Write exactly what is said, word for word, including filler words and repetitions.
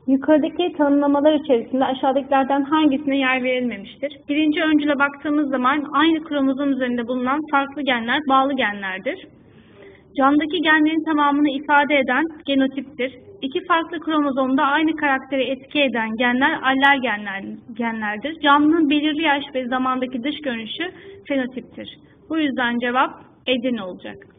Yukarıdaki tanımlamalar içerisinde aşağıdakilerden hangisine yer verilmemiştir? Birinci öncüle baktığımız zaman aynı kromozom üzerinde bulunan farklı genler bağlı genlerdir. Canlıdaki genlerin tamamını ifade eden genotiptir. İki farklı kromozomda aynı karakteri etki eden genler aller genler, genlerdir. Canlının belirli yaş ve zamandaki dış görünüşü fenotiptir. Bu yüzden cevap Edirne olacak.